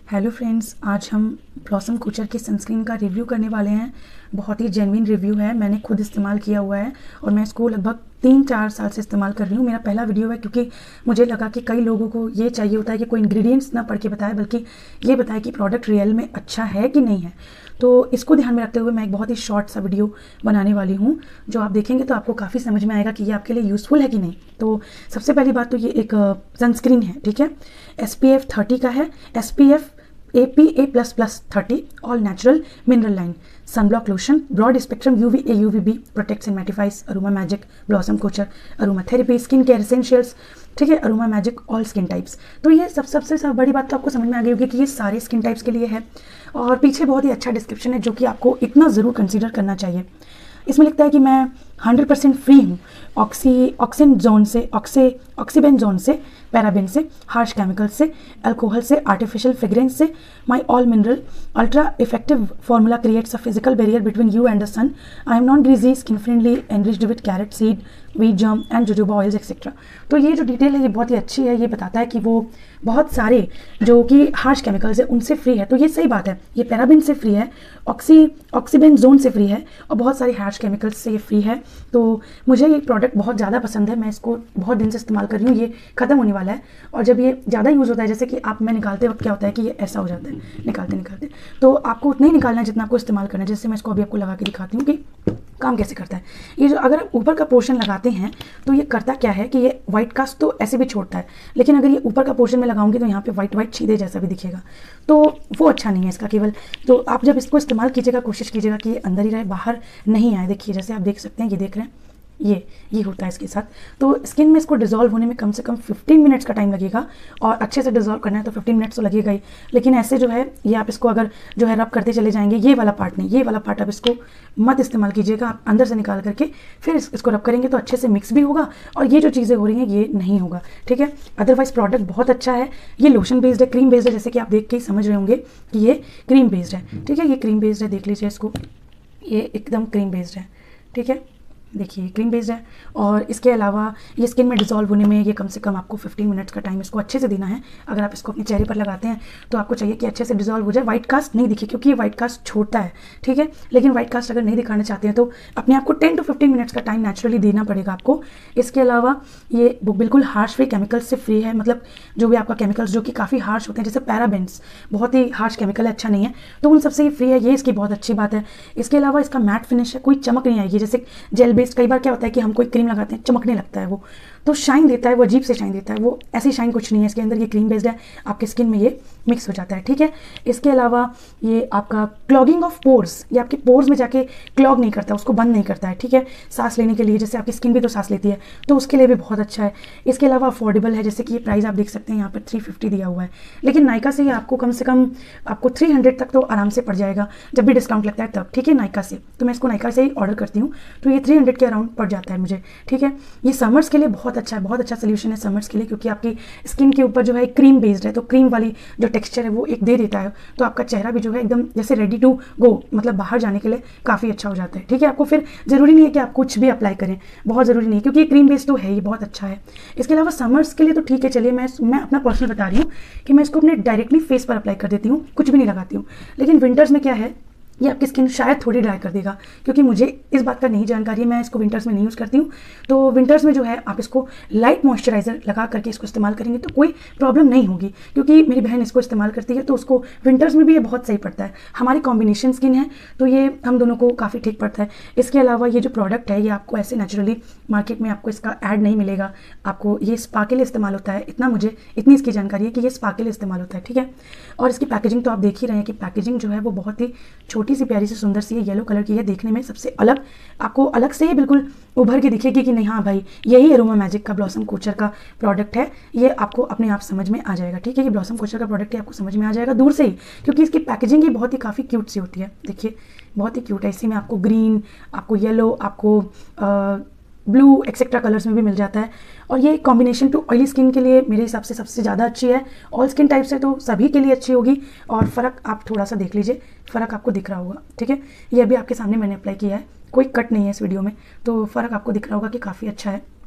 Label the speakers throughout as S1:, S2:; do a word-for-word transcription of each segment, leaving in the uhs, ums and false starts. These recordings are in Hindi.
S1: हेलो फ्रेंड्स, आज हम ब्लॉसम कूचर की सनस्क्रीन का रिव्यू करने वाले हैं। बहुत ही जेन्युइन रिव्यू है, मैंने खुद इस्तेमाल किया हुआ है और मैं इसको लगभग तीन चार साल से इस्तेमाल कर रही हूँ। मेरा पहला वीडियो है क्योंकि मुझे लगा कि कई लोगों को ये चाहिए होता है कि कोई इंग्रेडिएंट्स ना पढ़ के बताए, बल्कि ये बताए कि प्रोडक्ट रियल में अच्छा है कि नहीं है। तो इसको ध्यान में रखते हुए मैं एक बहुत ही शॉर्ट सा वीडियो बनाने वाली हूँ, जो आप देखेंगे तो आपको काफ़ी समझ में आएगा कि ये आपके लिए यूज़फुल है कि नहीं। तो सबसे पहली बात तो ये एक सनस्क्रीन है, ठीक है। एस पी एफ थर्टी का है, S P F A P A plus plus thirty, all natural mineral line sunblock lotion, broad spectrum U V A U V B, protects and mattifies, aroma magic, blossom couture, aroma therapy, skin care essentials, ठीक है, aroma magic, all skin types. तो ये सब सबसे सब बड़ी बात तो आपको समझ में आ गई होगी कि ये सारे स्किन टाइप्स के लिए है। और पीछे बहुत ही अच्छा डिस्क्रिप्शन है जो कि आपको इतना ज़रूर कंसीडर करना चाहिए। इसमें लिखता है कि मैं हंड्रेड परसेंट फ्री हूँ ऑक्सी ऑक्सीन जोन से, ऑक्सी ऑक्सीबेन जोन से, पैराबेन से, हार्श केमिकल से, अल्कोहल से, आर्टिफिशियल फ्रेग्रेंस से। My all mineral ultra effective formula creates a physical barrier between you and the sun. I am non greasy, skin friendly, enriched with carrot seed, wheat germ and jojoba oils etcetera. तो ये जो डिटेल है ये बहुत ही अच्छी है। ये बताता है कि वो बहुत सारे जो कि हार्श केमिकल्स है उनसे फ्री है, तो ये सही बात है। ये पैराबिन से फ्री है, ऑक्सी ऑक्सीबेन जोन से फ्री है और बहुत सारे हार्श केमिकल्स से ये फ्री है। तो मुझे ये प्रोडक्ट बहुत ज़्यादा पसंद है, मैं इसको बहुत दिन से इस्तेमाल कर रही हूँ। ये ख़त्म होने वाला है और जब ये ज़्यादा यूज़ होता है, जैसे कि आप मैं निकालते वक्त क्या होता है कि ये ऐसा हो जाता है निकालते निकालते, तो आपको उतना ही निकालना है जितना आपको इस्तेमाल करना है। जैसे मैं इसको अभी आपको लगा के दिखाती हूँ कि काम कैसे करता है। ये जो अगर आप ऊपर का पोर्शन लगाते हैं तो ये करता क्या है कि ये वाइट कास्ट तो ऐसे भी छोड़ता है, लेकिन अगर ये ऊपर का पोर्शन में लगाऊंगी तो यहाँ पे वाइट वाइट छीदे जैसा भी दिखेगा, तो वो अच्छा नहीं है इसका। केवल तो आप जब इसको इस्तेमाल कीजिएगा कोशिश कीजिएगा कि ये अंदर ही रहे, बाहर नहीं आए। देखिए जैसे आप देख सकते हैं, ये देख रहे हैं, ये ये होता है इसके साथ। तो स्किन में इसको डिज़ोल्व होने में कम से कम फिफ्टीन मिनट्स का टाइम लगेगा और अच्छे से डिज़ोल्व करना है तो फिफ्टीन मिनट्स तो लगेगा ही। लेकिन ऐसे जो है ये आप इसको अगर जो है रब करते चले जाएंगे, ये वाला पार्ट नहीं, ये वाला पार्ट आप इसको मत इस्तेमाल कीजिएगा। आप अंदर से निकाल करके फिर इस, इसको रब करेंगे तो अच्छे से मिक्स भी होगा और ये जो चीज़ें हो रही हैं ये नहीं होगा, ठीक है। अदरवाइज प्रोडक्ट बहुत अच्छा है। ये लोशन बेस्ड है, क्रीम बेस्ड है, जैसे कि आप देख के ही समझ रहे होंगे कि ये क्रीम बेस्ड है, ठीक है। ये क्रीम बेस्ड है, देख लीजिए इसको, ये एकदम क्रीम बेस्ड है, ठीक है। देखिए क्रीम बेस्ड है और इसके अलावा ये स्किन में डिज़ोल्व होने में ये कम से कम आपको फिफ्टीन मिनट्स का टाइम इसको अच्छे से देना है। अगर आप इसको अपने चेहरे पर लगाते हैं तो आपको चाहिए कि अच्छे से डिज़ोल्व हो जाए, वाइट कास्ट नहीं दिखे, क्योंकि ये वाइट कास्ट छोड़ता है, ठीक है। लेकिन वाइट कास्ट अगर नहीं दिखाना चाहते हैं तो अपने आप को टेन टू फिफ्टीन मिनट्स का टाइम नेचुरली देना पड़ेगा आपको। इसके अलावा ये बिल्कुल हार्श फ्री केमिकल्स से फ्री है, मतलब जो भी आपका केमिकल्स जो कि काफ़ी हार्श होते हैं, जैसे पैराबेन्स बहुत ही हार्श केमिकल है, अच्छा नहीं है, तो उन सबसे ये फ्री है। ये इसकी बहुत अच्छी बात है। इसके अलावा इसका मैट फिनिश है, कोई चमक नहीं आएगी। जैसे जेल बेस्ड कई बार क्या होता है कि हम कोई क्रीम लगाते हैं चमकने लगता है, वो तो शाइन देता है, वो अजीब से शाइन देता है, वो ऐसी शाइन कुछ नहीं है इसके अंदर। ये क्रीम बेस्ड है, आपके स्किन में ये मिक्स हो जाता है, ठीक है। इसके अलावा ये आपका क्लॉगिंग ऑफ पोर्स, ये आपके पोर्स में जाके क्लॉग नहीं करता, उसको बंद नहीं करता है, ठीक है। सांस लेने के लिए, जैसे आपकी स्किन भी तो सांस लेती है, तो उसके लिए भी बहुत अच्छा है। इसके अलावा अफोर्डेबल है, जैसे कि ये प्राइस आप देख सकते हैं यहाँ पर थ्री फिफ्टी दिया हुआ है, लेकिन नायका से ये आपको कम से कम आपको थ्री हंड्रेड तक तो आराम से पड़ जाएगा जब भी डिस्काउंट लगता है तब, ठीक है, नायका से। तो मैं इसको नायका से ही ऑर्डर करती हूँ, तो ये थ्री हंड्रेड के अराउंड पड़ जाता है मुझे, ठीक है। ये समर्स के लिए बहुत अच्छा है, बहुत अच्छा सोल्यूशन है समर्स के लिए, क्योंकि आपकी स्किन के ऊपर जो है क्रीम बेस्ड है, तो क्रीम वाली जो टेक्सचर है वो एक दे देता है, तो आपका चेहरा भी जो है एकदम जैसे रेडी टू गो, मतलब बाहर जाने के लिए काफ़ी अच्छा हो जाता है, ठीक है। आपको फिर ज़रूरी नहीं है कि आप कुछ भी अप्लाई करें, बहुत ज़रूरी नहीं है, क्योंकि क्रीम बेस्ड तो है, ये बहुत अच्छा है। इसके अलावा समर्स के लिए तो ठीक है, चलिए मैं मैं अपना पर्सनल बता रही हूँ कि मैं इसको अपने डायरेक्टली फेस पर अप्लाई कर देती हूँ, कुछ भी नहीं लगाती हूँ। लेकिन विंटर्स में क्या है, ये आपकी स्किन शायद थोड़ी ड्राई कर देगा, क्योंकि मुझे इस बात का नहीं जानकारी है, मैं इसको विंटर्स में नहीं यूज़ करती हूँ। तो विंटर्स में जो है आप इसको लाइट मॉइस्चराइजर लगा करके इसको इस्तेमाल करेंगे तो कोई प्रॉब्लम नहीं होगी, क्योंकि मेरी बहन इसको इस्तेमाल करती है तो उसको विंटर्स में भी ये बहुत सही पड़ता है। हमारी कॉम्बिनेशन स्किन है तो ये हम दोनों को काफ़ी ठीक पड़ता है। इसके अलावा ये जो प्रोडक्ट है ये आपको ऐसे नेचुरली मार्केट में आपको इसका ऐड नहीं मिलेगा, आपको ये स्पा के लिए इस्तेमाल होता है, इतना मुझे इतनी इसकी जानकारी है कि ये स्पा के लिए इस्तेमाल होता है, ठीक है। और इसकी पैकेजिंग तो आप देख ही रहे हैं कि पैकेजिंग जो है वो बहुत ही छोटी सी प्यारी सी सुंदर सी येलो कलर की है, देखने में सबसे अलग, आपको अलग से ही बिल्कुल उभर के दिखेगी कि नहीं हाँ भाई यही अरोमा मैजिक का ब्लॉसम कोचर का प्रोडक्ट है। ये आपको अपने आप समझ में आ जाएगा, ठीक है। ये ब्लॉसम कोचर का प्रोडक्ट है, आपको समझ में आ जाएगा दूर से ही, क्योंकि इसकी पैकेजिंग ही बहुत ही काफ़ी क्यूट सी होती है। देखिए बहुत ही क्यूट है, इसी में आपको ग्रीन, आपको येलो, आपको आ, ब्लू एक्सेट्रा कलर्स में भी मिल जाता है। और ये कॉम्बिनेशन टू ऑयली स्किन के लिए मेरे हिसाब से सबसे ज़्यादा अच्छी है। ऑल स्किन टाइप से तो सभी के लिए अच्छी होगी, और फ़र्क आप थोड़ा सा देख लीजिए, फ़र्क आपको दिख रहा होगा, ठीक है। ये अभी आपके सामने मैंने अप्लाई किया है, कोई कट नहीं है इस वीडियो में, तो फ़र्क आपको दिख रहा होगा कि काफ़ी अच्छा है।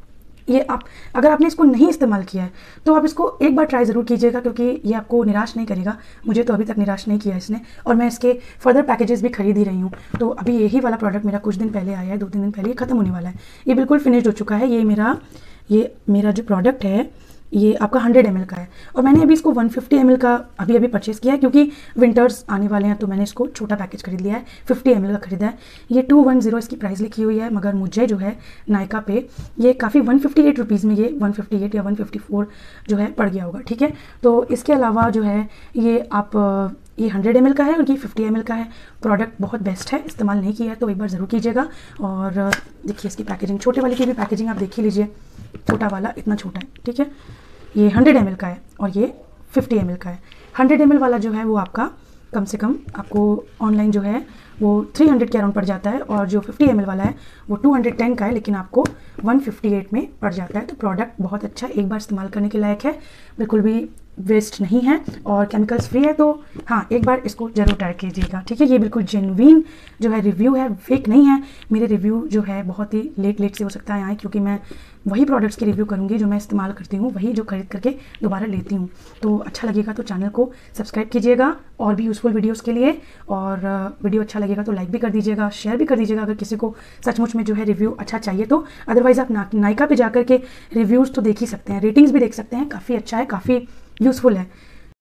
S1: ये आप अगर आपने इसको नहीं इस्तेमाल किया है तो आप इसको एक बार ट्राई ज़रूर कीजिएगा, क्योंकि ये आपको निराश नहीं करेगा। मुझे तो अभी तक निराश नहीं किया इसने, और मैं इसके फर्दर पैकेजेस भी खरीद ही रही हूँ। तो अभी यही वाला प्रोडक्ट मेरा कुछ दिन पहले आया है, दो तीन दिन पहले, ये ख़त्म होने वाला है। ये बिल्कुल फिनिश्ड हो चुका है। ये मेरा ये मेरा जो प्रोडक्ट है ये आपका हंड्रेड एम एल का है, और मैंने अभी इसको वन फिफ्टी एम एल का अभी अभी परचेज़ किया है, क्योंकि विंटर्स आने वाले हैं तो मैंने इसको छोटा पैकेज खरीद लिया है, फिफ्टी एम एल का खरीदा है। ये टू वन ज़ीरो इसकी प्राइस लिखी हुई है, मगर मुझे जो है नायका पे ये काफ़ी वन फिफ्टी एट रुपीज़ में, ये वन फिफ्टी एट या वन फिफ्टी फोर जो है पड़ गया होगा, ठीक है। तो इसके अलावा जो है ये आप ये हंड्रेड एम एल का है और ये फिफ्टी एम एल का है। प्रोडक्ट बहुत बेस्ट है, इस्तेमाल नहीं किया है तो एक बार ज़रूर कीजिएगा। और देखिए इसकी पैकेजिंग, छोटे वाले की भी पैकेजिंग आप देख ही लीजिए, छोटा वाला इतना छोटा है, ठीक है। ये हंड्रेड एम एल का है और ये फिफ्टी एम एल का है। हंड्रेड एम एल वाला जो है वो आपका कम से कम आपको ऑनलाइन जो है वो थ्री हंड्रेड के अराउंड पड़ जाता है, और जो फिफ्टी एम एल वाला है वो टू हंड्रेड टेन का है, लेकिन आपको वन फिफ्टी एट में पड़ जाता है। तो प्रोडक्ट बहुत अच्छा, एक बार इस्तेमाल करने के लायक है, बिल्कुल भी वेस्ट नहीं है और केमिकल्स फ्री है। तो हाँ, एक बार इसको ज़रूर ट्राई कीजिएगा, ठीक है। ये बिल्कुल जेन्युइन जो है रिव्यू है, फेक नहीं है। मेरे रिव्यू जो है बहुत ही लेट लेट से हो सकता है आए, क्योंकि मैं वही प्रोडक्ट्स के रिव्यू करूँगी जो मैं इस्तेमाल करती हूँ, वही जो खरीद करके दोबारा लेती हूँ। तो अच्छा लगेगा तो चैनल को सब्सक्राइब कीजिएगा और भी यूज़फुल वीडियोज़ के लिए, और वीडियो अच्छा लगेगा तो लाइक भी कर दीजिएगा, शेयर भी कर दीजिएगा अगर किसी को सचमुच में जो है रिव्यू अच्छा चाहिए तो। अदरवाइज़ आप नायका पे जाकर के रिव्यूज़ तो देख ही सकते हैं, रेटिंग्स भी देख सकते हैं, काफ़ी अच्छा है, काफ़ी यूज़फुल है।